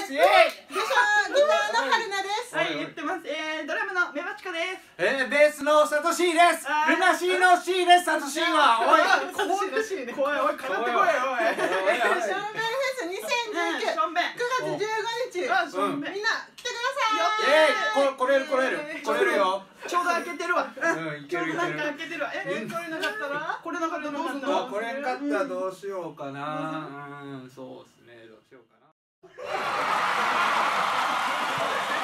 イエイ。 ギターの春菜です。 はい、言ってます。ドラムのメバチカです。 ベースのサトシーです。ルナシーのシーです。サトシーはおい怖い、おい、かかってこい、おい。 ションベルフェス2019、 ションベン。 9月15日、 あ、ションベン。 みんな来てください。 来れるよ。 ちょうど開けてるわ。 いけるいける。 なんか開けてるわ。これなかったら？これなかったらどうすんの？ これんかったらどうしようかな。そうですね。どうしようかな。